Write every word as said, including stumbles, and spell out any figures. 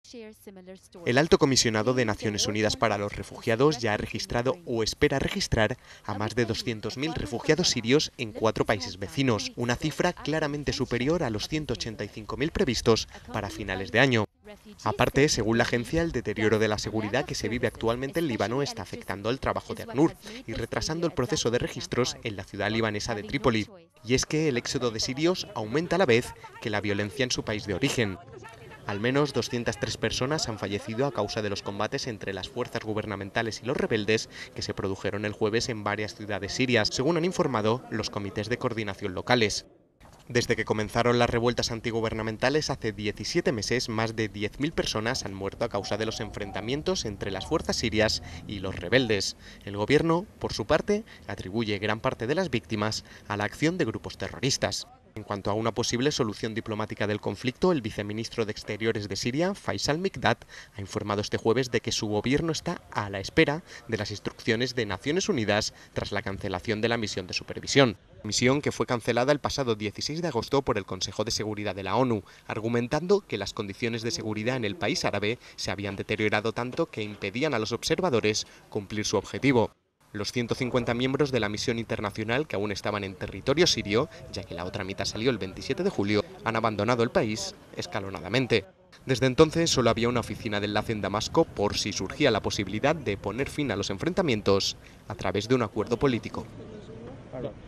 El Alto Comisionado de Naciones Unidas para los Refugiados ya ha registrado o espera registrar a más de doscientos mil refugiados sirios en cuatro países vecinos, una cifra claramente superior a los ciento ochenta y cinco mil previstos para finales de año. Aparte, según la agencia, el deterioro de la seguridad que se vive actualmente en Líbano está afectando al trabajo de ACNUR y retrasando el proceso de registros en la ciudad libanesa de Trípoli. Y es que el éxodo de sirios aumenta a la vez que la violencia en su país de origen. Al menos doscientas tres personas han fallecido a causa de los combates entre las fuerzas gubernamentales y los rebeldes que se produjeron el jueves en varias ciudades sirias, según han informado los comités de coordinación locales. Desde que comenzaron las revueltas antigubernamentales hace diecisiete meses, más de diez mil personas han muerto a causa de los enfrentamientos entre las fuerzas sirias y los rebeldes. El gobierno, por su parte, atribuye gran parte de las víctimas a la acción de grupos terroristas. En cuanto a una posible solución diplomática del conflicto, el viceministro de Exteriores de Siria, Faisal Mikdad, ha informado este jueves de que su gobierno está a la espera de las instrucciones de Naciones Unidas tras la cancelación de la misión de supervisión. Misión que fue cancelada el pasado dieciséis de agosto por el Consejo de Seguridad de la ONU, argumentando que las condiciones de seguridad en el país árabe se habían deteriorado tanto que impedían a los observadores cumplir su objetivo. Los ciento cincuenta miembros de la misión internacional que aún estaban en territorio sirio, ya que la otra mitad salió el veintisiete de julio, han abandonado el país escalonadamente. Desde entonces solo había una oficina de enlace en Damasco por si surgía la posibilidad de poner fin a los enfrentamientos a través de un acuerdo político.